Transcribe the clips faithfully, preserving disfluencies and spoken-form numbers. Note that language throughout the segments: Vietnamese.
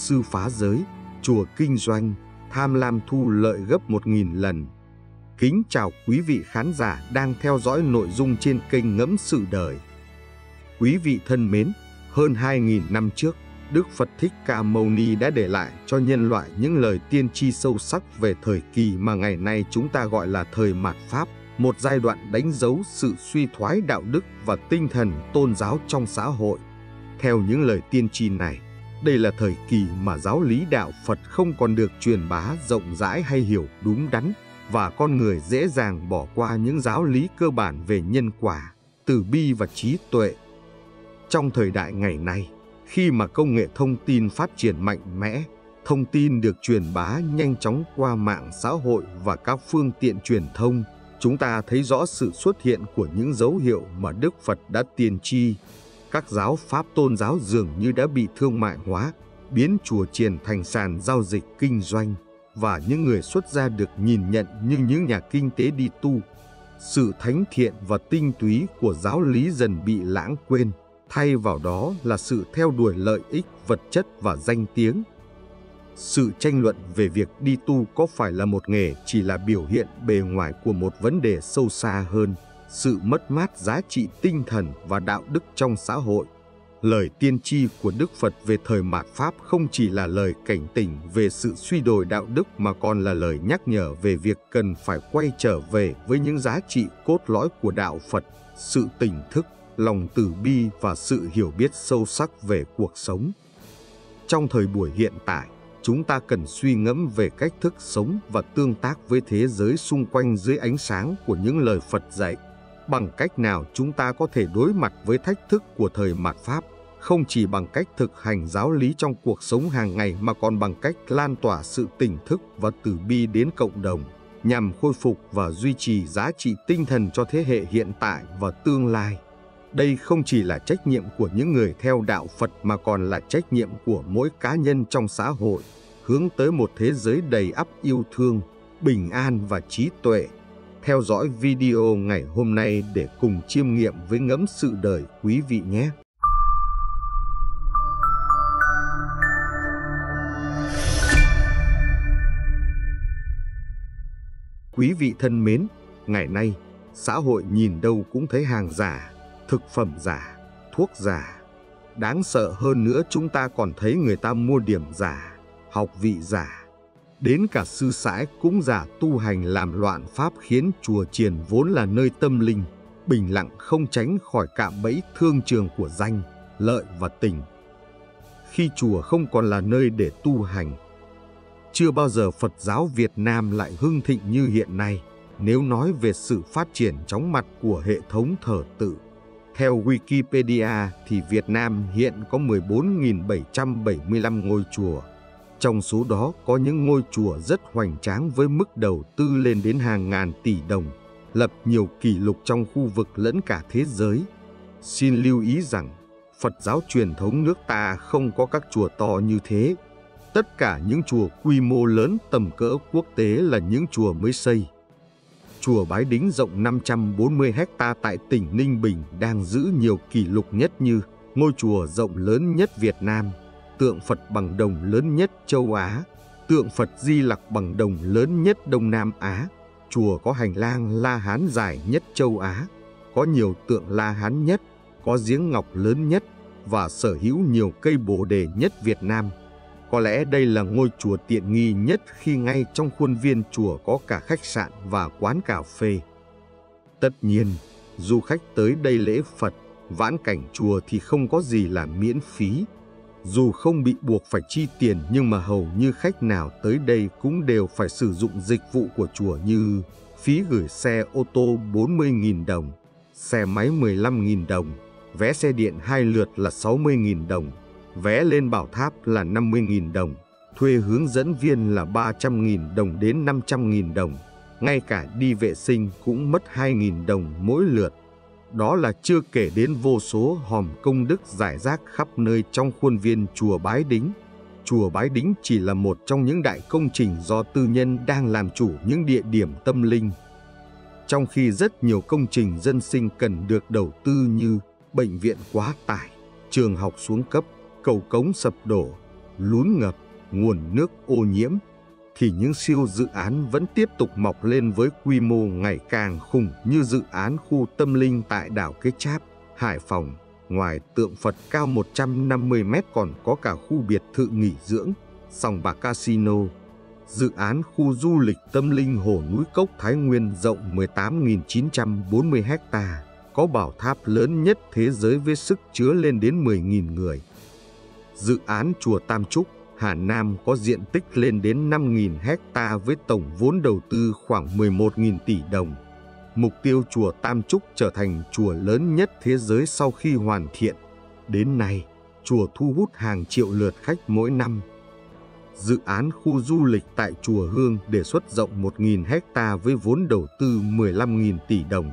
sư phá giới, chùa kinh doanh, tham lam thu lợi gấp một nghìn lần. Kính chào quý vị khán giả đang theo dõi nội dung trên kênh Ngẫm Sự Đời. Quý vị thân mến, hơn hai nghìn năm trước, Đức Phật Thích Ca Mâu Ni đã để lại cho nhân loại những lời tiên tri sâu sắc về thời kỳ mà ngày nay chúng ta gọi là thời mạt Pháp, một giai đoạn đánh dấu sự suy thoái đạo đức và tinh thần tôn giáo trong xã hội. Theo những lời tiên tri này, đây là thời kỳ mà giáo lý đạo Phật không còn được truyền bá rộng rãi hay hiểu đúng đắn, và con người dễ dàng bỏ qua những giáo lý cơ bản về nhân quả, từ bi và trí tuệ. Trong thời đại ngày nay, khi mà công nghệ thông tin phát triển mạnh mẽ, thông tin được truyền bá nhanh chóng qua mạng xã hội và các phương tiện truyền thông, chúng ta thấy rõ sự xuất hiện của những dấu hiệu mà Đức Phật đã tiên tri. Các giáo pháp tôn giáo dường như đã bị thương mại hóa, biến chùa chiền thành sàn giao dịch kinh doanh, và những người xuất gia được nhìn nhận như những nhà kinh tế đi tu. Sự thánh thiện và tinh túy của giáo lý dần bị lãng quên, thay vào đó là sự theo đuổi lợi ích vật chất và danh tiếng. Sự tranh luận về việc đi tu có phải là một nghề chỉ là biểu hiện bề ngoài của một vấn đề sâu xa hơn, sự mất mát giá trị tinh thần và đạo đức trong xã hội. Lời tiên tri của Đức Phật về thời mạt Pháp không chỉ là lời cảnh tỉnh về sự suy đồi đạo đức mà còn là lời nhắc nhở về việc cần phải quay trở về với những giá trị cốt lõi của đạo Phật, sự tỉnh thức, lòng từ bi và sự hiểu biết sâu sắc về cuộc sống. Trong thời buổi hiện tại, chúng ta cần suy ngẫm về cách thức sống và tương tác với thế giới xung quanh dưới ánh sáng của những lời Phật dạy. Bằng cách nào chúng ta có thể đối mặt với thách thức của thời mạt Pháp, không chỉ bằng cách thực hành giáo lý trong cuộc sống hàng ngày mà còn bằng cách lan tỏa sự tỉnh thức và từ bi đến cộng đồng, nhằm khôi phục và duy trì giá trị tinh thần cho thế hệ hiện tại và tương lai. Đây không chỉ là trách nhiệm của những người theo đạo Phật mà còn là trách nhiệm của mỗi cá nhân trong xã hội, hướng tới một thế giới đầy ắp yêu thương, bình an và trí tuệ. Theo dõi video ngày hôm nay để cùng chiêm nghiệm với Ngẫm Sự Đời quý vị nhé! Quý vị thân mến, ngày nay, xã hội nhìn đâu cũng thấy hàng giả, thực phẩm giả, thuốc giả. Đáng sợ hơn nữa, chúng ta còn thấy người ta mua điểm giả, học vị giả. Đến cả sư sãi cũng giả tu hành làm loạn pháp, khiến chùa chiền vốn là nơi tâm linh, bình lặng không tránh khỏi cạm bẫy thương trường của danh, lợi và tình. Khi chùa không còn là nơi để tu hành, chưa bao giờ Phật giáo Việt Nam lại hưng thịnh như hiện nay, nếu nói về sự phát triển chóng mặt của hệ thống thờ tự. Theo Wikipedia thì Việt Nam hiện có mười bốn nghìn bảy trăm bảy mươi lăm ngôi chùa. Trong số đó có những ngôi chùa rất hoành tráng với mức đầu tư lên đến hàng ngàn tỷ đồng, lập nhiều kỷ lục trong khu vực lẫn cả thế giới. Xin lưu ý rằng, Phật giáo truyền thống nước ta không có các chùa to như thế. Tất cả những chùa quy mô lớn tầm cỡ quốc tế là những chùa mới xây. Chùa Bái Đính rộng năm trăm bốn mươi héc ta tại tỉnh Ninh Bình đang giữ nhiều kỷ lục nhất như ngôi chùa rộng lớn nhất Việt Nam, tượng Phật bằng đồng lớn nhất châu Á, tượng Phật Di Lặc bằng đồng lớn nhất Đông Nam Á, chùa có hành lang La Hán dài nhất châu Á, có nhiều tượng La Hán nhất, có giếng ngọc lớn nhất và sở hữu nhiều cây bồ đề nhất Việt Nam. Có lẽ đây là ngôi chùa tiện nghi nhất khi ngay trong khuôn viên chùa có cả khách sạn và quán cà phê. Tất nhiên, du khách tới đây lễ Phật, vãn cảnh chùa thì không có gì là miễn phí. Dù không bị buộc phải chi tiền nhưng mà hầu như khách nào tới đây cũng đều phải sử dụng dịch vụ của chùa như phí gửi xe ô tô bốn mươi nghìn đồng, xe máy mười lăm nghìn đồng, vé xe điện hai lượt là sáu mươi nghìn đồng, vé lên bảo tháp là năm mươi nghìn đồng, thuê hướng dẫn viên là ba trăm nghìn đồng đến năm trăm nghìn đồng, ngay cả đi vệ sinh cũng mất hai nghìn đồng mỗi lượt. Đó là chưa kể đến vô số hòm công đức rải rác khắp nơi trong khuôn viên chùa Bái Đính. Chùa Bái Đính chỉ là một trong những đại công trình do tư nhân đang làm chủ những địa điểm tâm linh. Trong khi rất nhiều công trình dân sinh cần được đầu tư như bệnh viện quá tải, trường học xuống cấp, cầu cống sập đổ, lún ngập, nguồn nước ô nhiễm, thì những siêu dự án vẫn tiếp tục mọc lên với quy mô ngày càng khủng như dự án khu tâm linh tại đảo Kế Cháp, Hải Phòng. Ngoài tượng Phật cao một trăm năm mươi mét còn có cả khu biệt thự nghỉ dưỡng, sòng bạc casino. Dự án khu du lịch tâm linh Hồ Núi Cốc Thái Nguyên rộng mười tám nghìn chín trăm bốn mươi ha, có bảo tháp lớn nhất thế giới với sức chứa lên đến mười nghìn người. Dự án chùa Tam Trúc, Hà Nam có diện tích lên đến năm nghìn ha với tổng vốn đầu tư khoảng mười một nghìn tỷ đồng. Mục tiêu chùa Tam Trúc trở thành chùa lớn nhất thế giới sau khi hoàn thiện. Đến nay, chùa thu hút hàng triệu lượt khách mỗi năm. Dự án khu du lịch tại chùa Hương đề xuất rộng một nghìn ha với vốn đầu tư mười lăm nghìn tỷ đồng.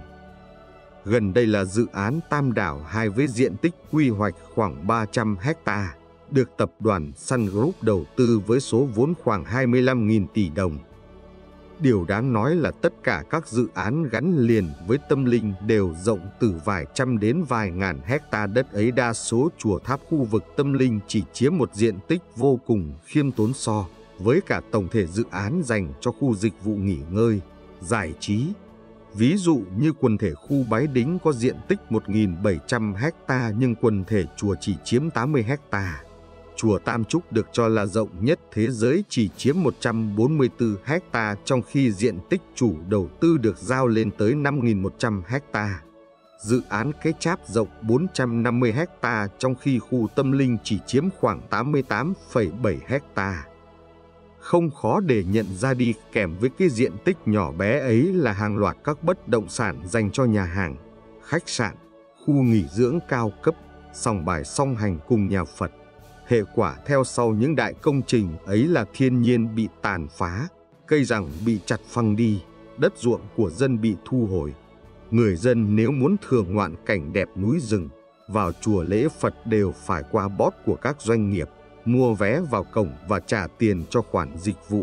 Gần đây là dự án Tam Đảo hai với diện tích quy hoạch khoảng ba trăm ha, được tập đoàn Sun Group đầu tư với số vốn khoảng hai mươi lăm nghìn tỷ đồng. Điều đáng nói là tất cả các dự án gắn liền với tâm linh đều rộng từ vài trăm đến vài ngàn hecta đất ấy. Đa số chùa tháp khu vực tâm linh chỉ chiếm một diện tích vô cùng khiêm tốn so với cả tổng thể dự án dành cho khu dịch vụ nghỉ ngơi, giải trí. Ví dụ như quần thể khu Bái Đính có diện tích một nghìn bảy trăm ha nhưng quần thể chùa chỉ chiếm tám mươi ha. Chùa Tam Trúc được cho là rộng nhất thế giới chỉ chiếm một trăm bốn mươi tư ha, trong khi diện tích chủ đầu tư được giao lên tới năm nghìn một trăm ha. Dự án Kế Cháp rộng bốn trăm năm mươi ha, trong khi khu tâm linh chỉ chiếm khoảng tám mươi tám phẩy bảy ha. Không khó để nhận ra đi kèm với cái diện tích nhỏ bé ấy là hàng loạt các bất động sản dành cho nhà hàng, khách sạn, khu nghỉ dưỡng cao cấp, sòng bài song hành cùng nhà Phật. Hệ quả theo sau những đại công trình ấy là thiên nhiên bị tàn phá, cây rặng bị chặt phăng đi, đất ruộng của dân bị thu hồi. Người dân nếu muốn thưởng ngoạn cảnh đẹp núi rừng, vào chùa lễ Phật đều phải qua bót của các doanh nghiệp, mua vé vào cổng và trả tiền cho khoản dịch vụ.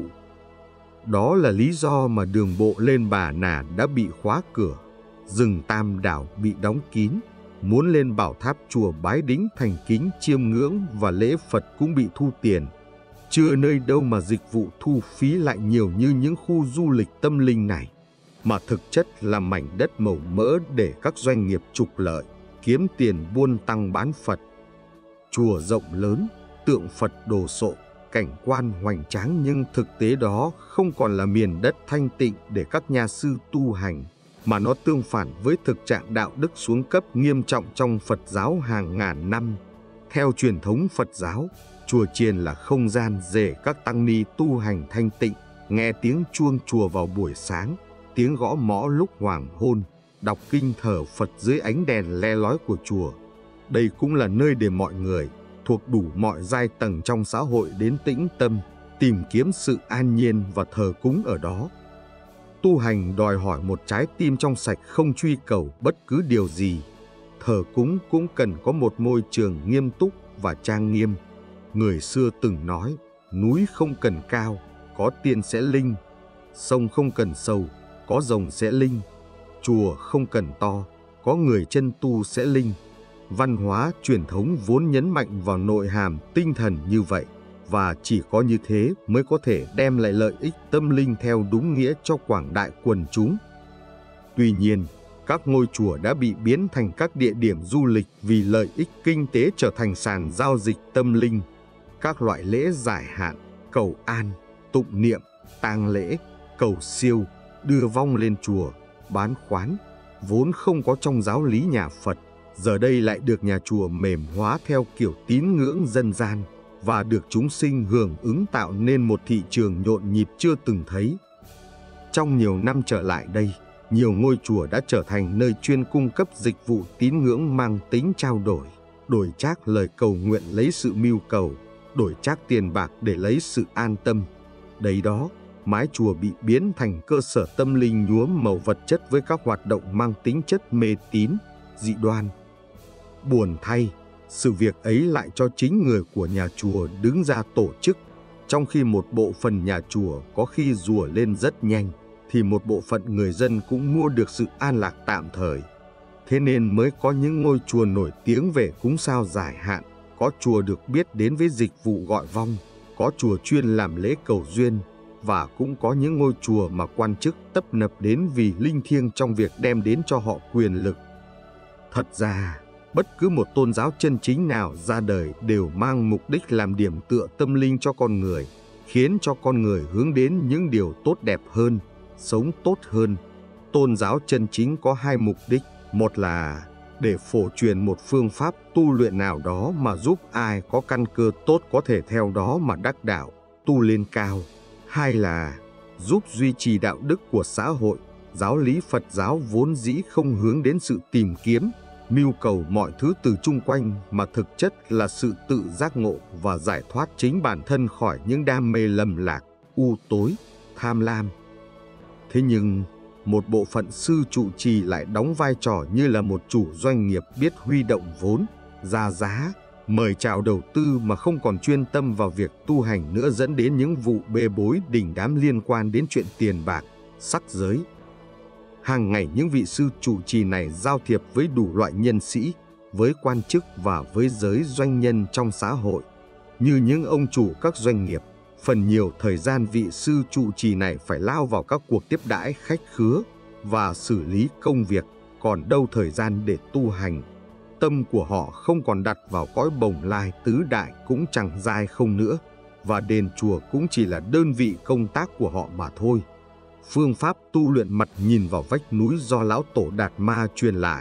Đó là lý do mà đường bộ lên Bà Nà đã bị khóa cửa, rừng Tam Đảo bị đóng kín. Muốn lên bảo tháp chùa Bái Đính thành kính chiêm ngưỡng và lễ Phật cũng bị thu tiền. Chưa nơi đâu mà dịch vụ thu phí lại nhiều như những khu du lịch tâm linh này, mà thực chất là mảnh đất màu mỡ để các doanh nghiệp trục lợi, kiếm tiền buôn tăng bán Phật. Chùa rộng lớn, tượng Phật đồ sộ, cảnh quan hoành tráng nhưng thực tế đó không còn là miền đất thanh tịnh để các nhà sư tu hành, mà nó tương phản với thực trạng đạo đức xuống cấp nghiêm trọng trong Phật giáo hàng ngàn năm. Theo truyền thống Phật giáo, chùa chiền là không gian để các tăng ni tu hành thanh tịnh, nghe tiếng chuông chùa vào buổi sáng, tiếng gõ mõ lúc hoàng hôn, đọc kinh thờ Phật dưới ánh đèn le lói của chùa. Đây cũng là nơi để mọi người thuộc đủ mọi giai tầng trong xã hội đến tĩnh tâm, tìm kiếm sự an nhiên và thờ cúng ở đó. Tu hành đòi hỏi một trái tim trong sạch không truy cầu bất cứ điều gì. Thờ cúng cũng cần có một môi trường nghiêm túc và trang nghiêm. Người xưa từng nói, núi không cần cao, có tiên sẽ linh. Sông không cần sâu, có rồng sẽ linh. Chùa không cần to, có người chân tu sẽ linh. Văn hóa truyền thống vốn nhấn mạnh vào nội hàm tinh thần như vậy, và chỉ có như thế mới có thể đem lại lợi ích tâm linh theo đúng nghĩa cho quảng đại quần chúng. Tuy nhiên, các ngôi chùa đã bị biến thành các địa điểm du lịch vì lợi ích kinh tế, trở thành sàn giao dịch tâm linh. Các loại lễ giải hạn, cầu an, tụng niệm, tang lễ, cầu siêu, đưa vong lên chùa, bán khoán, vốn không có trong giáo lý nhà Phật, giờ đây lại được nhà chùa mềm hóa theo kiểu tín ngưỡng dân gian, và được chúng sinh hưởng ứng, tạo nên một thị trường nhộn nhịp chưa từng thấy. Trong nhiều năm trở lại đây, nhiều ngôi chùa đã trở thành nơi chuyên cung cấp dịch vụ tín ngưỡng mang tính trao đổi, đổi trác lời cầu nguyện lấy sự mưu cầu, đổi trác tiền bạc để lấy sự an tâm. Đấy đó, mái chùa bị biến thành cơ sở tâm linh nhuốm màu vật chất với các hoạt động mang tính chất mê tín, dị đoan. Buồn thay, sự việc ấy lại cho chính người của nhà chùa đứng ra tổ chức, trong khi một bộ phận nhà chùa có khi rùa lên rất nhanh, thì một bộ phận người dân cũng mua được sự an lạc tạm thời. Thế nên mới có những ngôi chùa nổi tiếng về cúng sao giải hạn, có chùa được biết đến với dịch vụ gọi vong, có chùa chuyên làm lễ cầu duyên, và cũng có những ngôi chùa mà quan chức tấp nập đến vì linh thiêng trong việc đem đến cho họ quyền lực. Thật ra, bất cứ một tôn giáo chân chính nào ra đời đều mang mục đích làm điểm tựa tâm linh cho con người, khiến cho con người hướng đến những điều tốt đẹp hơn, sống tốt hơn. Tôn giáo chân chính có hai mục đích, một là để phổ truyền một phương pháp tu luyện nào đó mà giúp ai có căn cơ tốt có thể theo đó mà đắc đạo, tu lên cao. Hai là giúp duy trì đạo đức của xã hội. Giáo lý Phật giáo vốn dĩ không hướng đến sự tìm kiếm, mưu cầu mọi thứ từ chung quanh, mà thực chất là sự tự giác ngộ và giải thoát chính bản thân khỏi những đam mê lầm lạc, u tối, tham lam. Thế nhưng, một bộ phận sư trụ trì lại đóng vai trò như là một chủ doanh nghiệp biết huy động vốn, ra giá, mời chào đầu tư mà không còn chuyên tâm vào việc tu hành nữa, dẫn đến những vụ bê bối đình đám liên quan đến chuyện tiền bạc, sắc giới. Hàng ngày những vị sư trụ trì này giao thiệp với đủ loại nhân sĩ, với quan chức và với giới doanh nhân trong xã hội. Như những ông chủ các doanh nghiệp, phần nhiều thời gian vị sư trụ trì này phải lao vào các cuộc tiếp đãi khách khứa và xử lý công việc, còn đâu thời gian để tu hành. Tâm của họ không còn đặt vào cõi bồng lai tứ đại cũng chẳng dai không nữa, và đền chùa cũng chỉ là đơn vị công tác của họ mà thôi. Phương pháp tu luyện mặt nhìn vào vách núi do lão tổ Đạt Ma truyền lại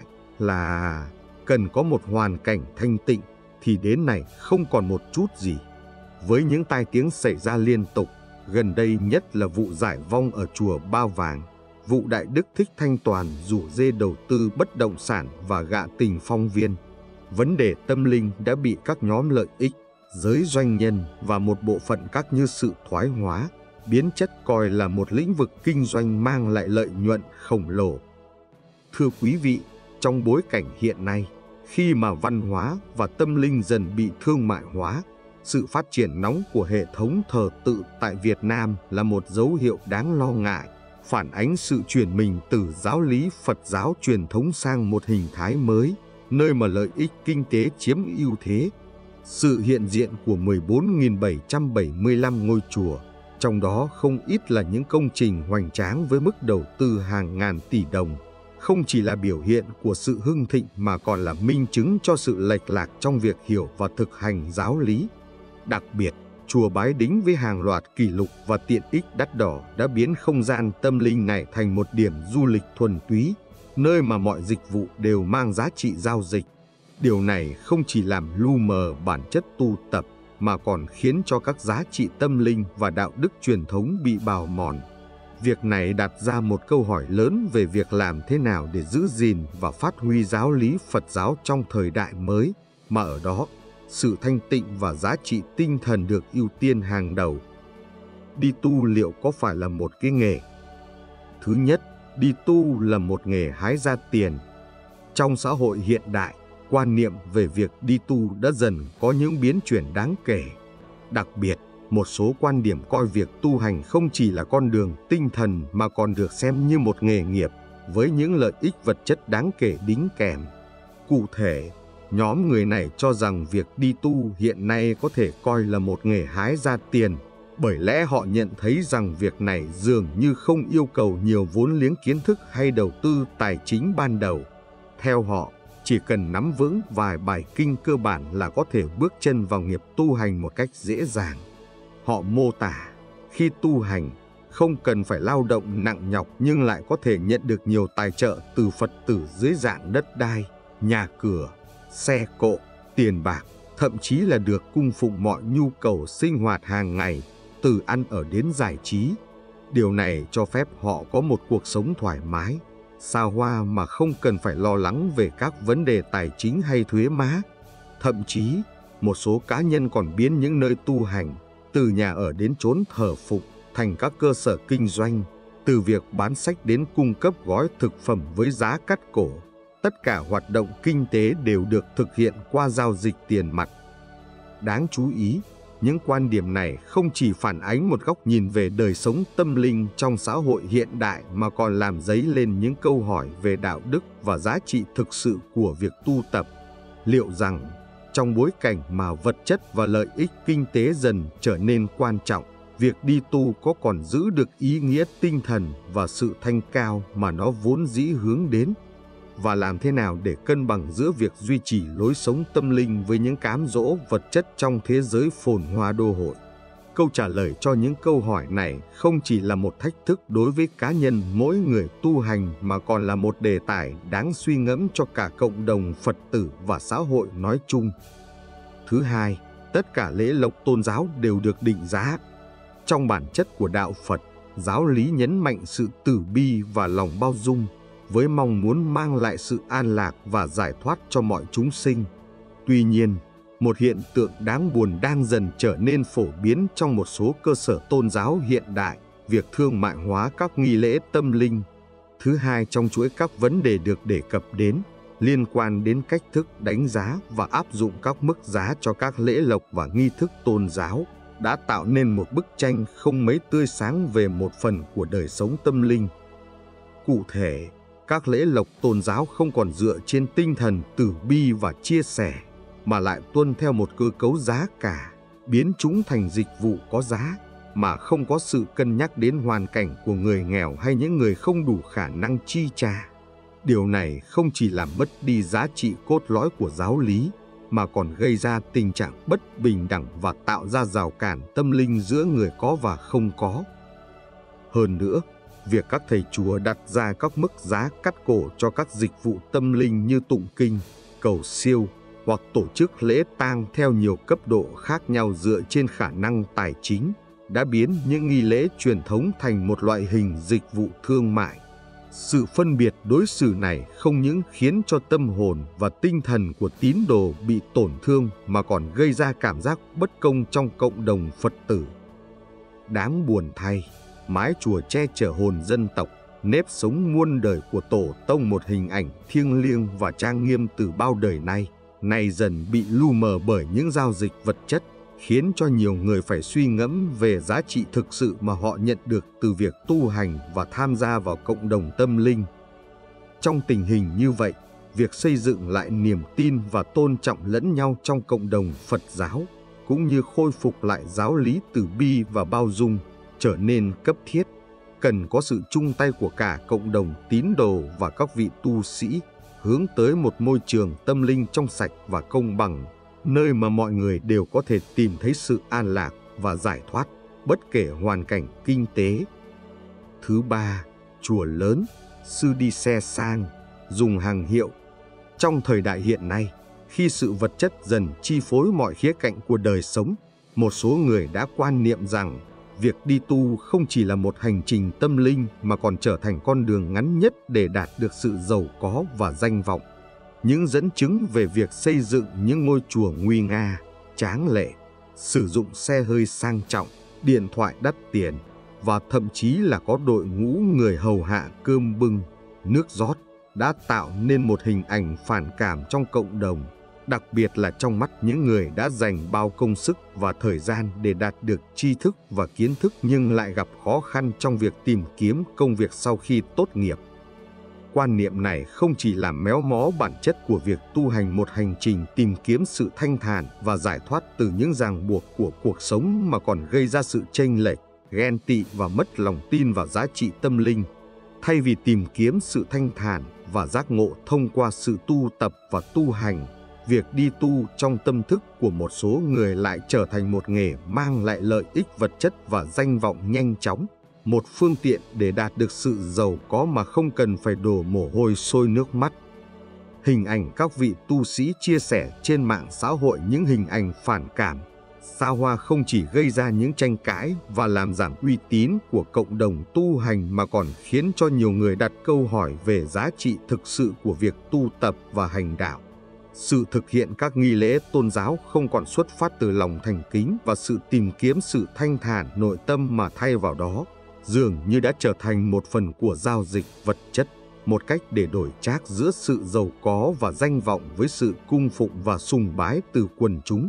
là cần có một hoàn cảnh thanh tịnh, thì đến này không còn một chút gì. Với những tai tiếng xảy ra liên tục, gần đây nhất là vụ giải vong ở chùa Bao Vàng, vụ Đại Đức Thích Thanh Toàn rủ dê đầu tư bất động sản và gạ tình phong viên. Vấn đề tâm linh đã bị các nhóm lợi ích, giới doanh nhân và một bộ phận các như sự thoái hóa, biến chất coi là một lĩnh vực kinh doanh mang lại lợi nhuận khổng lồ. Thưa quý vị, trong bối cảnh hiện nay, khi mà văn hóa và tâm linh dần bị thương mại hóa, sự phát triển nóng của hệ thống thờ tự tại Việt Nam là một dấu hiệu đáng lo ngại, phản ánh sự chuyển mình từ giáo lý Phật giáo truyền thống sang một hình thái mới, nơi mà lợi ích kinh tế chiếm ưu thế. Sự hiện diện của mười bốn nghìn bảy trăm bảy mươi lăm ngôi chùa, trong đó không ít là những công trình hoành tráng với mức đầu tư hàng ngàn tỷ đồng, không chỉ là biểu hiện của sự hưng thịnh mà còn là minh chứng cho sự lệch lạc trong việc hiểu và thực hành giáo lý. Đặc biệt, chùa Bái Đính với hàng loạt kỷ lục và tiện ích đắt đỏ đã biến không gian tâm linh này thành một điểm du lịch thuần túy, nơi mà mọi dịch vụ đều mang giá trị giao dịch. Điều này không chỉ làm lu mờ bản chất tu tập, mà còn khiến cho các giá trị tâm linh và đạo đức truyền thống bị bào mòn. Việc này đặt ra một câu hỏi lớn về việc làm thế nào để giữ gìn và phát huy giáo lý Phật giáo trong thời đại mới, mà ở đó, sự thanh tịnh và giá trị tinh thần được ưu tiên hàng đầu. Đi tu liệu có phải là một cái nghề? Thứ nhất, đi tu là một nghề hái ra tiền. Trong xã hội hiện đại, quan niệm về việc đi tu đã dần có những biến chuyển đáng kể. Đặc biệt, một số quan điểm coi việc tu hành không chỉ là con đường tinh thần mà còn được xem như một nghề nghiệp, với những lợi ích vật chất đáng kể đính kèm. Cụ thể, nhóm người này cho rằng việc đi tu hiện nay có thể coi là một nghề hái ra tiền, bởi lẽ họ nhận thấy rằng việc này dường như không yêu cầu nhiều vốn liếng kiến thức hay đầu tư tài chính ban đầu. Theo họ, chỉ cần nắm vững vài bài kinh cơ bản là có thể bước chân vào nghiệp tu hành một cách dễ dàng. Họ mô tả, khi tu hành, không cần phải lao động nặng nhọc nhưng lại có thể nhận được nhiều tài trợ từ Phật tử dưới dạng đất đai, nhà cửa, xe cộ, tiền bạc, thậm chí là được cung phụng mọi nhu cầu sinh hoạt hàng ngày, từ ăn ở đến giải trí. Điều này cho phép họ có một cuộc sống thoải mái, xa hoa mà không cần phải lo lắng về các vấn đề tài chính hay thuế má. Thậm chí, một số cá nhân còn biến những nơi tu hành, từ nhà ở đến chốn thờ phụng, thành các cơ sở kinh doanh, từ việc bán sách đến cung cấp gói thực phẩm với giá cắt cổ. Tất cả hoạt động kinh tế đều được thực hiện qua giao dịch tiền mặt. Đáng chú ý, những quan điểm này không chỉ phản ánh một góc nhìn về đời sống tâm linh trong xã hội hiện đại mà còn làm dấy lên những câu hỏi về đạo đức và giá trị thực sự của việc tu tập. Liệu rằng Trong bối cảnh mà vật chất và lợi ích kinh tế dần trở nên quan trọng, việc đi tu có còn giữ được ý nghĩa tinh thần và sự thanh cao mà nó vốn dĩ hướng đến? Và làm thế nào để cân bằng giữa việc duy trì lối sống tâm linh với những cám dỗ vật chất trong thế giới phồn hoa đô hội? Câu trả lời cho những câu hỏi này không chỉ là một thách thức đối với cá nhân mỗi người tu hành mà còn là một đề tài đáng suy ngẫm cho cả cộng đồng Phật tử và xã hội nói chung. Thứ hai, tất cả lễ lộc tôn giáo đều được định giá. Trong bản chất của đạo Phật, giáo lý nhấn mạnh sự từ bi và lòng bao dung, với mong muốn mang lại sự an lạc và giải thoát cho mọi chúng sinh. Tuy nhiên, một hiện tượng đáng buồn đang dần trở nên phổ biến trong một số cơ sở tôn giáo hiện đại, việc thương mại hóa các nghi lễ tâm linh. Thứ hai trong chuỗi các vấn đề được đề cập đến, liên quan đến cách thức đánh giá và áp dụng các mức giá cho các lễ lộc và nghi thức tôn giáo, đã tạo nên một bức tranh không mấy tươi sáng về một phần của đời sống tâm linh. Cụ thể, các lễ lộc tôn giáo không còn dựa trên tinh thần từ bi và chia sẻ, mà lại tuân theo một cơ cấu giá cả, biến chúng thành dịch vụ có giá, mà không có sự cân nhắc đến hoàn cảnh của người nghèo hay những người không đủ khả năng chi trả. Điều này không chỉ làm mất đi giá trị cốt lõi của giáo lý, mà còn gây ra tình trạng bất bình đẳng và tạo ra rào cản tâm linh giữa người có và không có. Hơn nữa, việc các thầy chùa đặt ra các mức giá cắt cổ cho các dịch vụ tâm linh như tụng kinh, cầu siêu hoặc tổ chức lễ tang theo nhiều cấp độ khác nhau dựa trên khả năng tài chính, đã biến những nghi lễ truyền thống thành một loại hình dịch vụ thương mại. Sự phân biệt đối xử này không những khiến cho tâm hồn và tinh thần của tín đồ bị tổn thương mà còn gây ra cảm giác bất công trong cộng đồng Phật tử. Đáng buồn thay, mái chùa che chở hồn dân tộc, nếp sống muôn đời của tổ tông, một hình ảnh thiêng liêng và trang nghiêm từ bao đời nay, nay dần bị lu mờ bởi những giao dịch vật chất, khiến cho nhiều người phải suy ngẫm về giá trị thực sự mà họ nhận được từ việc tu hành và tham gia vào cộng đồng tâm linh. Trong tình hình như vậy, việc xây dựng lại niềm tin và tôn trọng lẫn nhau trong cộng đồng Phật giáo, cũng như khôi phục lại giáo lý từ bi và bao dung, trở nên cấp thiết. Cần có sự chung tay của cả cộng đồng tín đồ và các vị tu sĩ, hướng tới một môi trường tâm linh trong sạch và công bằng, nơi mà mọi người đều có thể tìm thấy sự an lạc và giải thoát, bất kể hoàn cảnh kinh tế. Thứ ba, chùa lớn, sư đi xe sang, dùng hàng hiệu. Trong thời đại hiện nay, khi sự vật chất dần chi phối mọi khía cạnh của đời sống, một số người đã quan niệm rằng việc đi tu không chỉ là một hành trình tâm linh mà còn trở thành con đường ngắn nhất để đạt được sự giàu có và danh vọng. Những dẫn chứng về việc xây dựng những ngôi chùa nguy nga, tráng lệ, sử dụng xe hơi sang trọng, điện thoại đắt tiền và thậm chí là có đội ngũ người hầu hạ cơm bưng, nước rót đã tạo nên một hình ảnh phản cảm trong cộng đồng, đặc biệt là trong mắt những người đã dành bao công sức và thời gian để đạt được tri thức và kiến thức nhưng lại gặp khó khăn trong việc tìm kiếm công việc sau khi tốt nghiệp. Quan niệm này không chỉ làm méo mó bản chất của việc tu hành, một hành trình tìm kiếm sự thanh thản và giải thoát từ những ràng buộc của cuộc sống, mà còn gây ra sự chênh lệch, ghen tị và mất lòng tin vào giá trị tâm linh. Thay vì tìm kiếm sự thanh thản và giác ngộ thông qua sự tu tập và tu hành, việc đi tu trong tâm thức của một số người lại trở thành một nghề mang lại lợi ích vật chất và danh vọng nhanh chóng, một phương tiện để đạt được sự giàu có mà không cần phải đổ mồ hôi sôi nước mắt. Hình ảnh các vị tu sĩ chia sẻ trên mạng xã hội những hình ảnh phản cảm, xa hoa không chỉ gây ra những tranh cãi và làm giảm uy tín của cộng đồng tu hành, mà còn khiến cho nhiều người đặt câu hỏi về giá trị thực sự của việc tu tập và hành đạo. Sự thực hiện các nghi lễ tôn giáo không còn xuất phát từ lòng thành kính và sự tìm kiếm sự thanh thản nội tâm, mà thay vào đó dường như đã trở thành một phần của giao dịch vật chất, một cách để đổi trác giữa sự giàu có và danh vọng với sự cung phụng và sùng bái từ quần chúng.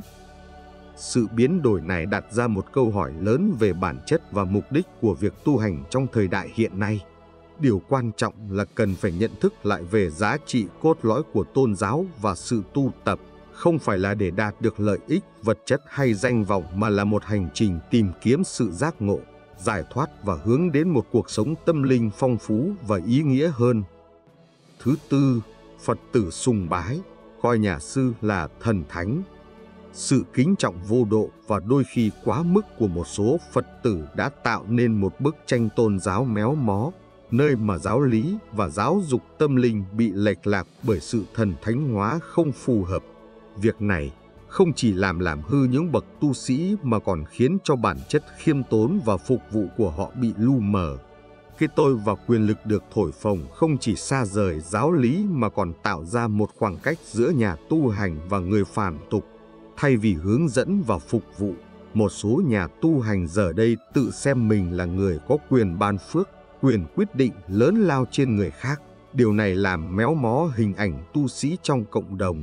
Sự biến đổi này đặt ra một câu hỏi lớn về bản chất và mục đích của việc tu hành trong thời đại hiện nay. Điều quan trọng là cần phải nhận thức lại về giá trị cốt lõi của tôn giáo và sự tu tập, không phải là để đạt được lợi ích vật chất hay danh vọng, mà là một hành trình tìm kiếm sự giác ngộ, giải thoát và hướng đến một cuộc sống tâm linh phong phú và ý nghĩa hơn. Thứ tư, Phật tử sùng bái, coi nhà sư là thần thánh. Sự kính trọng vô độ và đôi khi quá mức của một số Phật tử đã tạo nên một bức tranh tôn giáo méo mó, nơi mà giáo lý và giáo dục tâm linh bị lệch lạc bởi sự thần thánh hóa không phù hợp. Việc này không chỉ làm làm hư những bậc tu sĩ mà còn khiến cho bản chất khiêm tốn và phục vụ của họ bị lu mờ. Cái tôi và quyền lực được thổi phồng không chỉ xa rời giáo lý mà còn tạo ra một khoảng cách giữa nhà tu hành và người phàm tục. Thay vì hướng dẫn và phục vụ, một số nhà tu hành giờ đây tự xem mình là người có quyền ban phước, quyền quyết định lớn lao trên người khác. Điều này làm méo mó hình ảnh tu sĩ trong cộng đồng.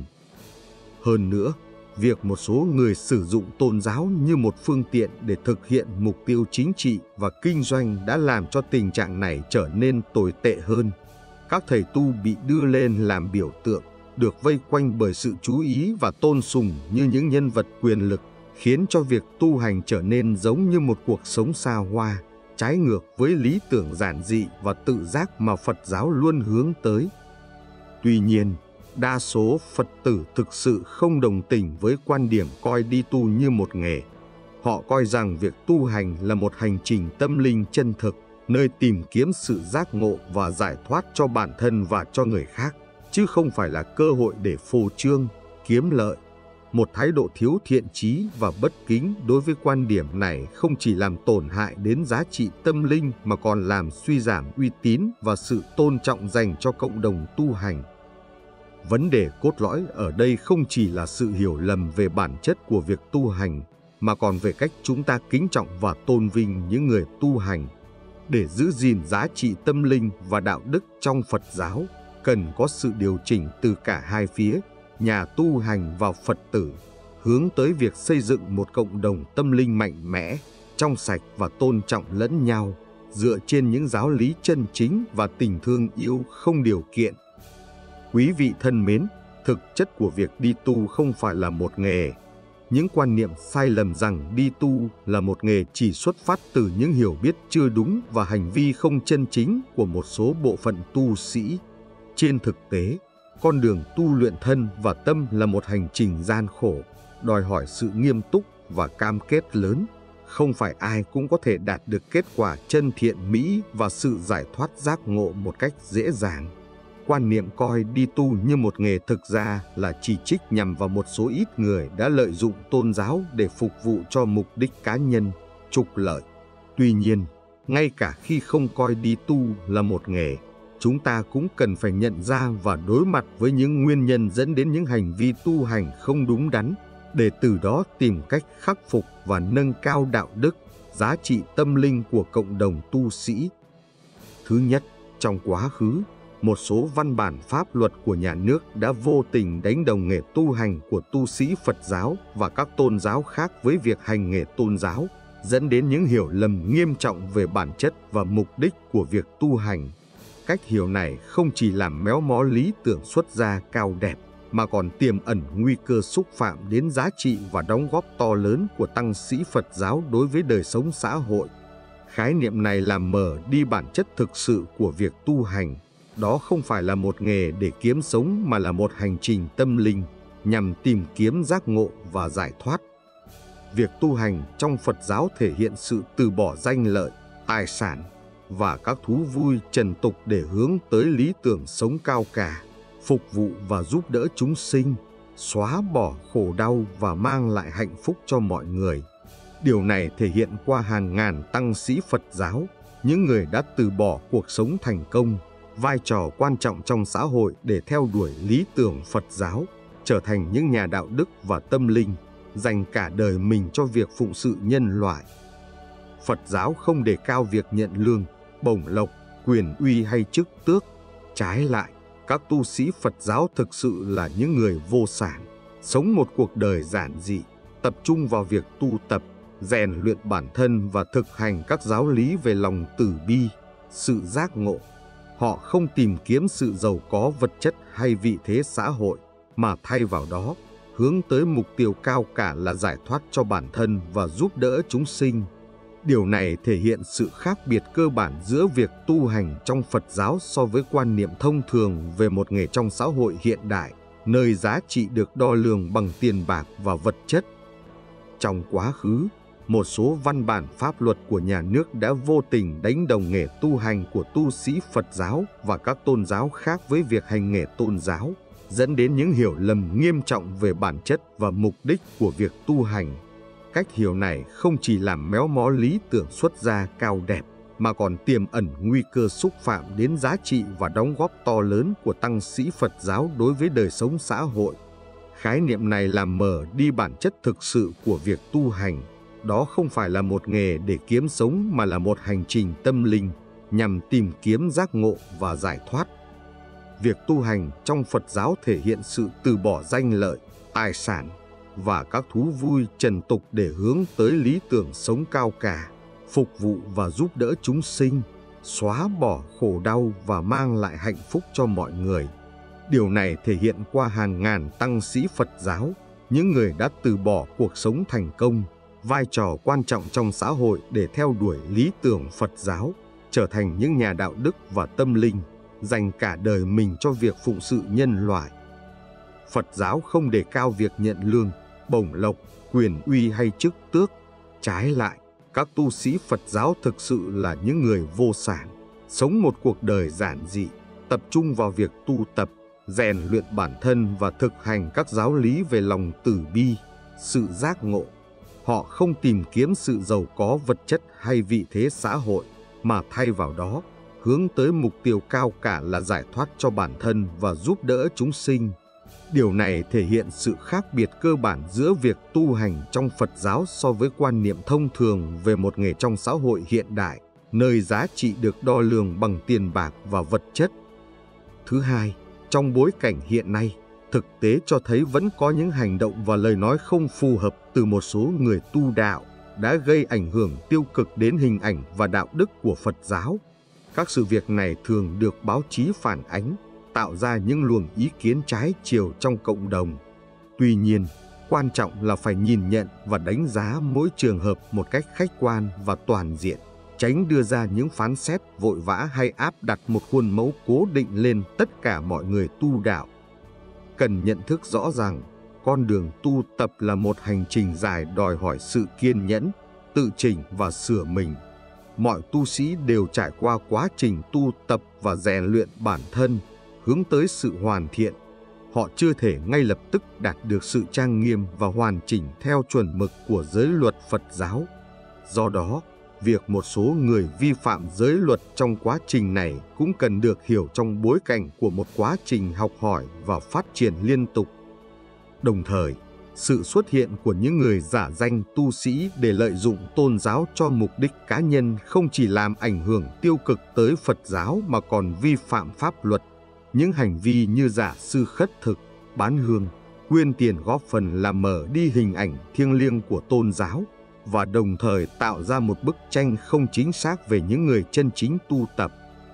Hơn nữa, việc một số người sử dụng tôn giáo như một phương tiện để thực hiện mục tiêu chính trị và kinh doanh đã làm cho tình trạng này trở nên tồi tệ hơn. Các thầy tu bị đưa lên làm biểu tượng, được vây quanh bởi sự chú ý và tôn sùng như những nhân vật quyền lực, khiến cho việc tu hành trở nên giống như một cuộc sống xa hoa, trái ngược với lý tưởng giản dị và tự giác mà Phật giáo luôn hướng tới. Tuy nhiên, đa số Phật tử thực sự không đồng tình với quan điểm coi đi tu như một nghề. Họ coi rằng việc tu hành là một hành trình tâm linh chân thực, nơi tìm kiếm sự giác ngộ và giải thoát cho bản thân và cho người khác, chứ không phải là cơ hội để phô trương, kiếm lợi. Một thái độ thiếu thiện chí và bất kính đối với quan điểm này không chỉ làm tổn hại đến giá trị tâm linh mà còn làm suy giảm uy tín và sự tôn trọng dành cho cộng đồng tu hành. Vấn đề cốt lõi ở đây không chỉ là sự hiểu lầm về bản chất của việc tu hành, mà còn về cách chúng ta kính trọng và tôn vinh những người tu hành. Để giữ gìn giá trị tâm linh và đạo đức trong Phật giáo, cần có sự điều chỉnh từ cả hai phía, nhà tu hành và Phật tử, hướng tới việc xây dựng một cộng đồng tâm linh mạnh mẽ, trong sạch và tôn trọng lẫn nhau, dựa trên những giáo lý chân chính và tình thương yêu không điều kiện. Quý vị thân mến, thực chất của việc đi tu không phải là một nghề. Những quan niệm sai lầm rằng đi tu là một nghề chỉ xuất phát từ những hiểu biết chưa đúng và hành vi không chân chính của một số bộ phận tu sĩ. Trên thực tế, con đường tu luyện thân và tâm là một hành trình gian khổ, đòi hỏi sự nghiêm túc và cam kết lớn. Không phải ai cũng có thể đạt được kết quả chân thiện mỹ và sự giải thoát giác ngộ một cách dễ dàng. Quan niệm coi đi tu như một nghề thực ra là chỉ trích nhằm vào một số ít người đã lợi dụng tôn giáo để phục vụ cho mục đích cá nhân, trục lợi. Tuy nhiên, ngay cả khi không coi đi tu là một nghề, chúng ta cũng cần phải nhận ra và đối mặt với những nguyên nhân dẫn đến những hành vi tu hành không đúng đắn, để từ đó tìm cách khắc phục và nâng cao đạo đức, giá trị tâm linh của cộng đồng tu sĩ. Thứ nhất, trong quá khứ, một số văn bản pháp luật của nhà nước đã vô tình đánh đồng nghề tu hành của tu sĩ Phật giáo và các tôn giáo khác với việc hành nghề tôn giáo, dẫn đến những hiểu lầm nghiêm trọng về bản chất và mục đích của việc tu hành. Cách hiểu này không chỉ làm méo mó lý tưởng xuất gia cao đẹp, mà còn tiềm ẩn nguy cơ xúc phạm đến giá trị và đóng góp to lớn của tăng sĩ Phật giáo đối với đời sống xã hội. Khái niệm này làm mờ đi bản chất thực sự của việc tu hành. Đó không phải là một nghề để kiếm sống mà là một hành trình tâm linh nhằm tìm kiếm giác ngộ và giải thoát. Việc tu hành trong Phật giáo thể hiện sự từ bỏ danh lợi, tài sản và các thú vui trần tục để hướng tới lý tưởng sống cao cả, phục vụ và giúp đỡ chúng sinh, xóa bỏ khổ đau và mang lại hạnh phúc cho mọi người. Điều này thể hiện qua hàng ngàn tăng sĩ Phật giáo, những người đã từ bỏ cuộc sống thành công, vai trò quan trọng trong xã hội để theo đuổi lý tưởng Phật giáo, trở thành những nhà đạo đức và tâm linh, dành cả đời mình cho việc phụng sự nhân loại. Phật giáo không đề cao việc nhận lương, bổng lộc, quyền uy hay chức tước. Trái lại, các tu sĩ Phật giáo thực sự là những người vô sản, sống một cuộc đời giản dị, tập trung vào việc tu tập, rèn luyện bản thân và thực hành các giáo lý về lòng từ bi, sự giác ngộ. Họ không tìm kiếm sự giàu có vật chất hay vị thế xã hội, mà thay vào đó, hướng tới mục tiêu cao cả là giải thoát cho bản thân và giúp đỡ chúng sinh. Điều này thể hiện sự khác biệt cơ bản giữa việc tu hành trong Phật giáo so với quan niệm thông thường về một nghề trong xã hội hiện đại, nơi giá trị được đo lường bằng tiền bạc và vật chất. Trong quá khứ, một số văn bản pháp luật của nhà nước đã vô tình đánh đồng nghề tu hành của tu sĩ Phật giáo và các tôn giáo khác với việc hành nghề tôn giáo, dẫn đến những hiểu lầm nghiêm trọng về bản chất và mục đích của việc tu hành. Cách hiểu này không chỉ làm méo mó lý tưởng xuất gia cao đẹp, mà còn tiềm ẩn nguy cơ xúc phạm đến giá trị và đóng góp to lớn của tăng sĩ Phật giáo đối với đời sống xã hội. Khái niệm này làm mờ đi bản chất thực sự của việc tu hành. Đó không phải là một nghề để kiếm sống mà là một hành trình tâm linh nhằm tìm kiếm giác ngộ và giải thoát. Việc tu hành trong Phật giáo thể hiện sự từ bỏ danh lợi, tài sản và các thú vui trần tục để hướng tới lý tưởng sống cao cả, phục vụ và giúp đỡ chúng sinh, xóa bỏ khổ đau và mang lại hạnh phúc cho mọi người. Điều này thể hiện qua hàng ngàn tăng sĩ Phật giáo, những người đã từ bỏ cuộc sống thành công, vai trò quan trọng trong xã hội để theo đuổi lý tưởng Phật giáo, trở thành những nhà đạo đức và tâm linh, dành cả đời mình cho việc phụng sự nhân loại. Phật giáo không đề cao việc nhận lương, bổng lộc, quyền uy hay chức tước. Trái lại, các tu sĩ Phật giáo thực sự là những người vô sản, sống một cuộc đời giản dị, tập trung vào việc tu tập, rèn luyện bản thân và thực hành các giáo lý về lòng từ bi, sự giác ngộ. Họ không tìm kiếm sự giàu có vật chất hay vị thế xã hội, mà thay vào đó, hướng tới mục tiêu cao cả là giải thoát cho bản thân và giúp đỡ chúng sinh. Điều này thể hiện sự khác biệt cơ bản giữa việc tu hành trong Phật giáo so với quan niệm thông thường về một nghề trong xã hội hiện đại, nơi giá trị được đo lường bằng tiền bạc và vật chất. Thứ hai, trong bối cảnh hiện nay, thực tế cho thấy vẫn có những hành động và lời nói không phù hợp từ một số người tu đạo đã gây ảnh hưởng tiêu cực đến hình ảnh và đạo đức của Phật giáo. Các sự việc này thường được báo chí phản ánh, tạo ra những luồng ý kiến trái chiều trong cộng đồng. Tuy nhiên, quan trọng là phải nhìn nhận và đánh giá mỗi trường hợp một cách khách quan và toàn diện, tránh đưa ra những phán xét vội vã hay áp đặt một khuôn mẫu cố định lên tất cả mọi người tu đạo. Cần nhận thức rõ rằng, con đường tu tập là một hành trình dài đòi hỏi sự kiên nhẫn, tự chỉnh và sửa mình. Mọi tu sĩ đều trải qua quá trình tu tập và rèn luyện bản thân, hướng tới sự hoàn thiện. Họ chưa thể ngay lập tức đạt được sự trang nghiêm và hoàn chỉnh theo chuẩn mực của giới luật Phật giáo. Do đó, việc một số người vi phạm giới luật trong quá trình này cũng cần được hiểu trong bối cảnh của một quá trình học hỏi và phát triển liên tục. Đồng thời, sự xuất hiện của những người giả danh tu sĩ để lợi dụng tôn giáo cho mục đích cá nhân không chỉ làm ảnh hưởng tiêu cực tới Phật giáo mà còn vi phạm pháp luật. Những hành vi như giả sư khất thực, bán hương, quyên tiền góp phần làm mờ đi hình ảnh thiêng liêng của tôn giáo và đồng thời tạo ra một bức tranh không chính xác về những người chân chính tu tập.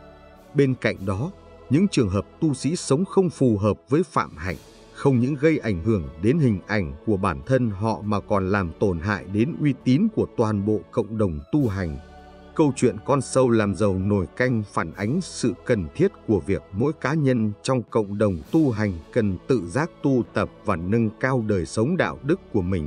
Bên cạnh đó, những trường hợp tu sĩ sống không phù hợp với phạm hạnh không những gây ảnh hưởng đến hình ảnh của bản thân họ mà còn làm tổn hại đến uy tín của toàn bộ cộng đồng tu hành. Câu chuyện con sâu làm dầu nồi canh phản ánh sự cần thiết của việc mỗi cá nhân trong cộng đồng tu hành cần tự giác tu tập và nâng cao đời sống đạo đức của mình.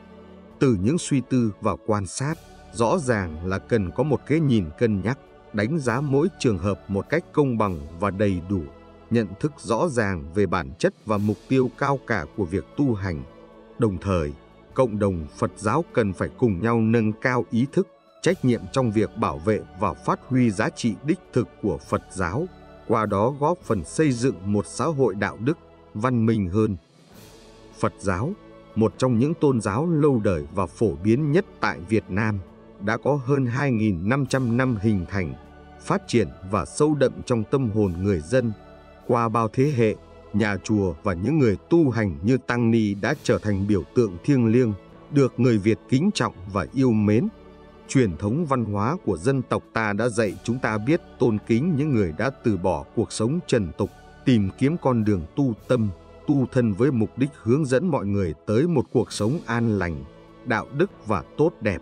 Từ những suy tư và quan sát, rõ ràng là cần có một cái nhìn cân nhắc, đánh giá mỗi trường hợp một cách công bằng và đầy đủ, nhận thức rõ ràng về bản chất và mục tiêu cao cả của việc tu hành. Đồng thời, cộng đồng Phật giáo cần phải cùng nhau nâng cao ý thức, trách nhiệm trong việc bảo vệ và phát huy giá trị đích thực của Phật giáo, qua đó góp phần xây dựng một xã hội đạo đức, văn minh hơn. Phật giáo, một trong những tôn giáo lâu đời và phổ biến nhất tại Việt Nam, đã có hơn hai nghìn năm trăm năm hình thành, phát triển và sâu đậm trong tâm hồn người dân. Qua bao thế hệ, nhà chùa và những người tu hành như Tăng Ni đã trở thành biểu tượng thiêng liêng, được người Việt kính trọng và yêu mến. Truyền thống văn hóa của dân tộc ta đã dạy chúng ta biết tôn kính những người đã từ bỏ cuộc sống trần tục, tìm kiếm con đường tu tâm, tu thân với mục đích hướng dẫn mọi người tới một cuộc sống an lành, đạo đức và tốt đẹp.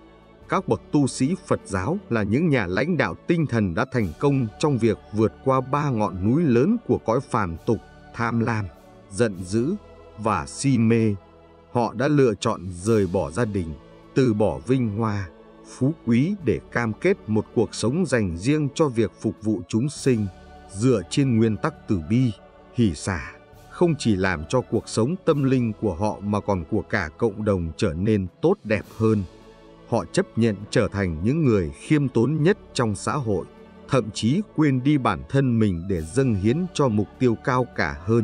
Các bậc tu sĩ Phật giáo là những nhà lãnh đạo tinh thần đã thành công trong việc vượt qua ba ngọn núi lớn của cõi phàm tục: tham lam, giận dữ và si mê. Họ đã lựa chọn rời bỏ gia đình, từ bỏ vinh hoa, phú quý để cam kết một cuộc sống dành riêng cho việc phục vụ chúng sinh, dựa trên nguyên tắc từ bi, hỷ xả, không chỉ làm cho cuộc sống tâm linh của họ mà còn của cả cộng đồng trở nên tốt đẹp hơn. Họ chấp nhận trở thành những người khiêm tốn nhất trong xã hội, thậm chí quên đi bản thân mình để dâng hiến cho mục tiêu cao cả hơn.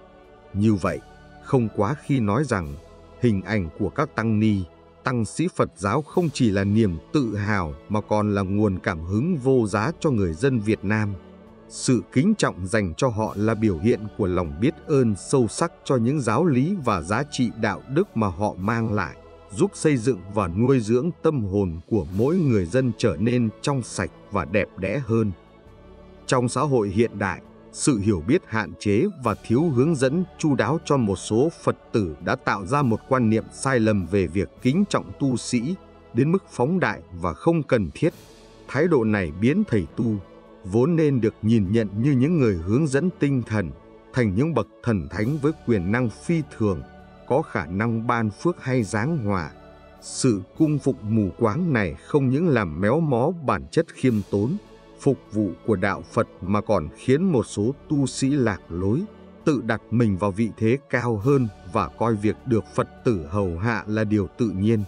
Như vậy, không quá khi nói rằng hình ảnh của các tăng ni, tăng sĩ Phật giáo không chỉ là niềm tự hào mà còn là nguồn cảm hứng vô giá cho người dân Việt Nam. Sự kính trọng dành cho họ là biểu hiện của lòng biết ơn sâu sắc cho những giáo lý và giá trị đạo đức mà họ mang lại, giúp xây dựng và nuôi dưỡng tâm hồn của mỗi người dân trở nên trong sạch và đẹp đẽ hơn. Trong xã hội hiện đại, sự hiểu biết hạn chế và thiếu hướng dẫn chu đáo cho một số Phật tử đã tạo ra một quan niệm sai lầm về việc kính trọng tu sĩ đến mức phóng đại và không cần thiết. Thái độ này biến thầy tu, vốn nên được nhìn nhận như những người hướng dẫn tinh thần, thành những bậc thần thánh với quyền năng phi thường, có khả năng ban phước hay giáng hòa. Sự cung phụng mù quáng này không những làm méo mó bản chất khiêm tốn, phục vụ của đạo Phật mà còn khiến một số tu sĩ lạc lối, tự đặt mình vào vị thế cao hơn và coi việc được Phật tử hầu hạ là điều tự nhiên.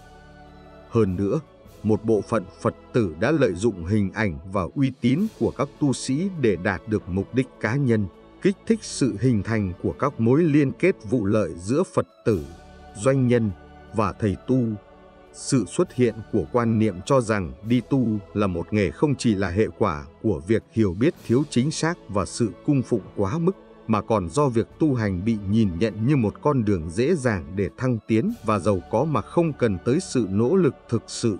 Hơn nữa, một bộ phận Phật tử đã lợi dụng hình ảnh và uy tín của các tu sĩ để đạt được mục đích cá nhân, kích thích sự hình thành của các mối liên kết vụ lợi giữa Phật tử, doanh nhân và thầy tu. Sự xuất hiện của quan niệm cho rằng đi tu là một nghề không chỉ là hệ quả của việc hiểu biết thiếu chính xác và sự cung phụng quá mức, mà còn do việc tu hành bị nhìn nhận như một con đường dễ dàng để thăng tiến và giàu có mà không cần tới sự nỗ lực thực sự.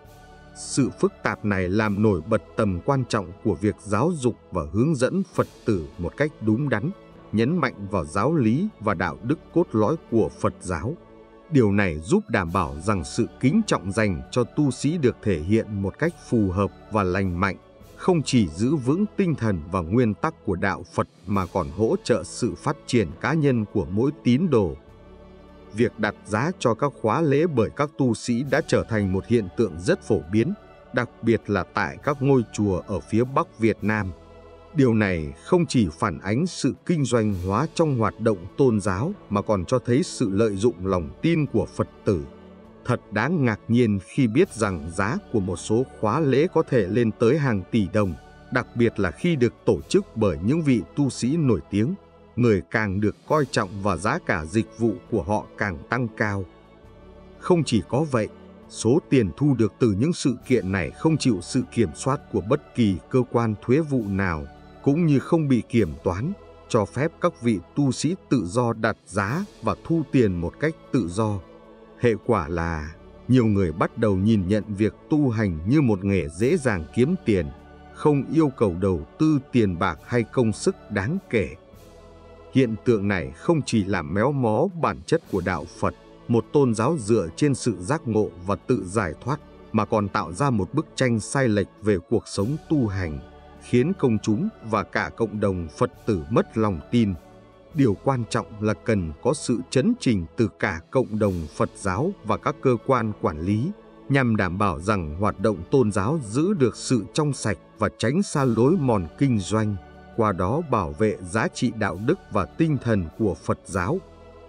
Sự phức tạp này làm nổi bật tầm quan trọng của việc giáo dục và hướng dẫn Phật tử một cách đúng đắn, nhấn mạnh vào giáo lý và đạo đức cốt lõi của Phật giáo. Điều này giúp đảm bảo rằng sự kính trọng dành cho tu sĩ được thể hiện một cách phù hợp và lành mạnh, không chỉ giữ vững tinh thần và nguyên tắc của đạo Phật mà còn hỗ trợ sự phát triển cá nhân của mỗi tín đồ. Việc đặt giá cho các khóa lễ bởi các tu sĩ đã trở thành một hiện tượng rất phổ biến, đặc biệt là tại các ngôi chùa ở phía Bắc Việt Nam. Điều này không chỉ phản ánh sự kinh doanh hóa trong hoạt động tôn giáo mà còn cho thấy sự lợi dụng lòng tin của Phật tử. Thật đáng ngạc nhiên khi biết rằng giá của một số khóa lễ có thể lên tới hàng tỷ đồng, đặc biệt là khi được tổ chức bởi những vị tu sĩ nổi tiếng. Người càng được coi trọng và giá cả dịch vụ của họ càng tăng cao. Không chỉ có vậy, số tiền thu được từ những sự kiện này không chịu sự kiểm soát của bất kỳ cơ quan thuế vụ nào, cũng như không bị kiểm toán, cho phép các vị tu sĩ tự do đặt giá và thu tiền một cách tự do. Hệ quả là nhiều người bắt đầu nhìn nhận việc tu hành như một nghề dễ dàng kiếm tiền, không yêu cầu đầu tư tiền bạc hay công sức đáng kể. Hiện tượng này không chỉ làm méo mó bản chất của đạo Phật, một tôn giáo dựa trên sự giác ngộ và tự giải thoát, mà còn tạo ra một bức tranh sai lệch về cuộc sống tu hành, khiến công chúng và cả cộng đồng Phật tử mất lòng tin. Điều quan trọng là cần có sự chấn chỉnh từ cả cộng đồng Phật giáo và các cơ quan quản lý, nhằm đảm bảo rằng hoạt động tôn giáo giữ được sự trong sạch và tránh xa lối mòn kinh doanh, qua đó bảo vệ giá trị đạo đức và tinh thần của Phật giáo.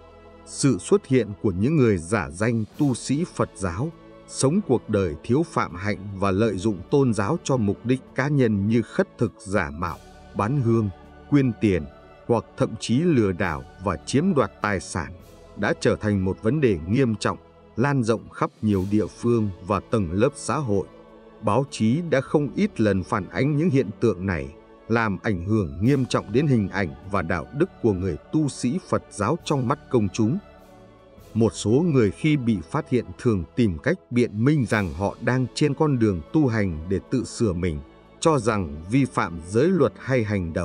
Sự xuất hiện của những người giả danh tu sĩ Phật giáo, sống cuộc đời thiếu phạm hạnh và lợi dụng tôn giáo cho mục đích cá nhân như khất thực giả mạo, bán hương, quyên tiền, hoặc thậm chí lừa đảo và chiếm đoạt tài sản, đã trở thành một vấn đề nghiêm trọng, lan rộng khắp nhiều địa phương và tầng lớp xã hội. Báo chí đã không ít lần phản ánh những hiện tượng này, làm ảnh hưởng nghiêm trọng đến hình ảnh và đạo đức của người tu sĩ Phật giáo trong mắt công chúng. Một số người khi bị phát hiện thường tìm cách biện minh rằng họ đang trên con đường tu hành để tự sửa mình, cho rằng vi phạm giới luật hay hành động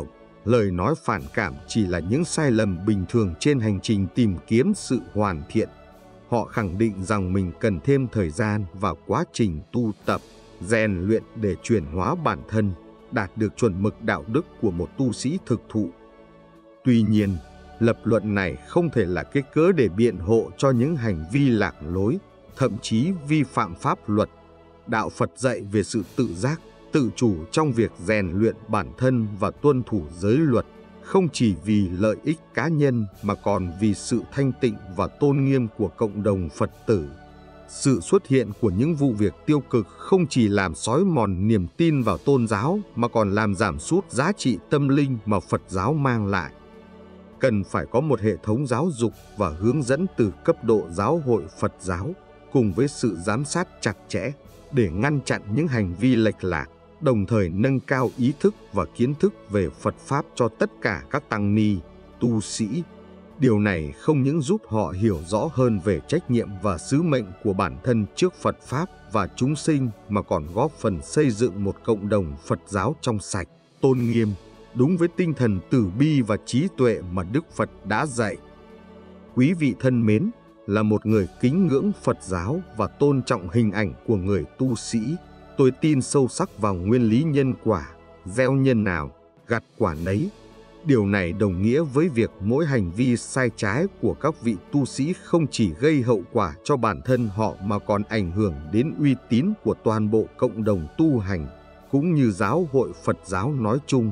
lời nói phản cảm chỉ là những sai lầm bình thường trên hành trình tìm kiếm sự hoàn thiện. Họ khẳng định rằng mình cần thêm thời gian và quá trình tu tập, rèn luyện để chuyển hóa bản thân, đạt được chuẩn mực đạo đức của một tu sĩ thực thụ. Tuy nhiên, lập luận này không thể là cái cớ để biện hộ cho những hành vi lạc lối, thậm chí vi phạm pháp luật. Đạo Phật dạy về sự tự giác, tự chủ trong việc rèn luyện bản thân và tuân thủ giới luật, không chỉ vì lợi ích cá nhân mà còn vì sự thanh tịnh và tôn nghiêm của cộng đồng Phật tử. Sự xuất hiện của những vụ việc tiêu cực không chỉ làm xói mòn niềm tin vào tôn giáo mà còn làm giảm sút giá trị tâm linh mà Phật giáo mang lại. Cần phải có một hệ thống giáo dục và hướng dẫn từ cấp độ giáo hội Phật giáo, cùng với sự giám sát chặt chẽ để ngăn chặn những hành vi lệch lạc, đồng thời nâng cao ý thức và kiến thức về Phật Pháp cho tất cả các tăng ni, tu sĩ. Điều này không những giúp họ hiểu rõ hơn về trách nhiệm và sứ mệnh của bản thân trước Phật Pháp và chúng sinh mà còn góp phần xây dựng một cộng đồng Phật giáo trong sạch, tôn nghiêm, đúng với tinh thần từ bi và trí tuệ mà Đức Phật đã dạy. Quý vị thân mến, là một người kính ngưỡng Phật giáo và tôn trọng hình ảnh của người tu sĩ, tôi tin sâu sắc vào nguyên lý nhân quả, gieo nhân nào, gặt quả nấy. Điều này đồng nghĩa với việc mỗi hành vi sai trái của các vị tu sĩ không chỉ gây hậu quả cho bản thân họ mà còn ảnh hưởng đến uy tín của toàn bộ cộng đồng tu hành, cũng như giáo hội Phật giáo nói chung.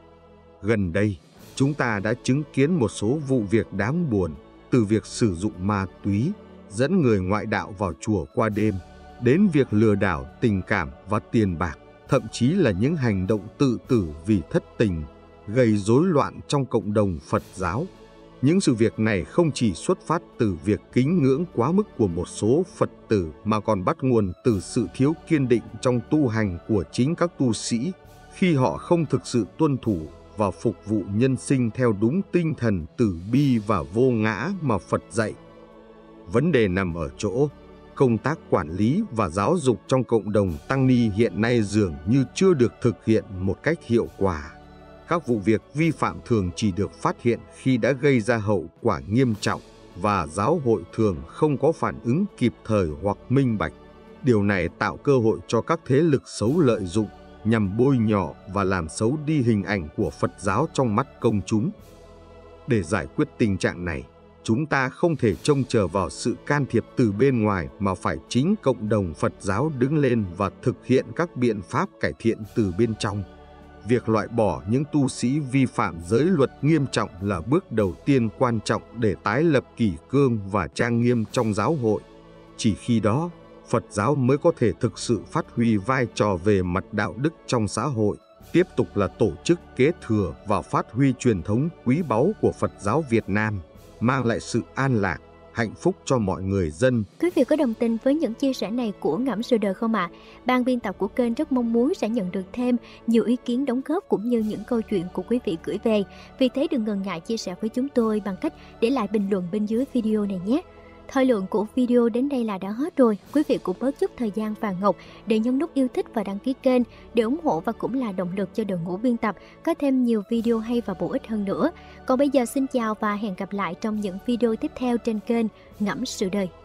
Gần đây, chúng ta đã chứng kiến một số vụ việc đáng buồn, từ việc sử dụng ma túy, dẫn người ngoại đạo vào chùa qua đêm, đến việc lừa đảo tình cảm và tiền bạc, thậm chí là những hành động tự tử vì thất tình, gây rối loạn trong cộng đồng Phật giáo. Những sự việc này không chỉ xuất phát từ việc kính ngưỡng quá mức của một số Phật tử mà còn bắt nguồn từ sự thiếu kiên định trong tu hành của chính các tu sĩ, khi họ không thực sự tuân thủ và phục vụ nhân sinh theo đúng tinh thần từ bi và vô ngã mà Phật dạy. Vấn đề nằm ở chỗ, công tác quản lý và giáo dục trong cộng đồng tăng ni hiện nay dường như chưa được thực hiện một cách hiệu quả. Các vụ việc vi phạm thường chỉ được phát hiện khi đã gây ra hậu quả nghiêm trọng và giáo hội thường không có phản ứng kịp thời hoặc minh bạch. Điều này tạo cơ hội cho các thế lực xấu lợi dụng nhằm bôi nhọ và làm xấu đi hình ảnh của Phật giáo trong mắt công chúng. Để giải quyết tình trạng này, chúng ta không thể trông chờ vào sự can thiệp từ bên ngoài mà phải chính cộng đồng Phật giáo đứng lên và thực hiện các biện pháp cải thiện từ bên trong. Việc loại bỏ những tu sĩ vi phạm giới luật nghiêm trọng là bước đầu tiên quan trọng để tái lập kỷ cương và trang nghiêm trong giáo hội. Chỉ khi đó, Phật giáo mới có thể thực sự phát huy vai trò về mặt đạo đức trong xã hội, tiếp tục là tổ chức kế thừa và phát huy truyền thống quý báu của Phật giáo Việt Nam, mang lại sự an lạc, hạnh phúc cho mọi người dân. Quý vị có đồng tình với những chia sẻ này của Ngẫm Sự Đời không ạ? À? Ban biên tập của kênh rất mong muốn sẽ nhận được thêm nhiều ý kiến đóng góp cũng như những câu chuyện của quý vị gửi về. Vì thế đừng ngần ngại chia sẻ với chúng tôi bằng cách để lại bình luận bên dưới video này nhé. Thời lượng của video đến đây là đã hết rồi. Quý vị cũng bớt chút thời gian vàng ngọc để nhấn nút yêu thích và đăng ký kênh để ủng hộ và cũng là động lực cho đội ngũ biên tập có thêm nhiều video hay và bổ ích hơn nữa. Còn bây giờ xin chào và hẹn gặp lại trong những video tiếp theo trên kênh Ngẫm Sự Đời.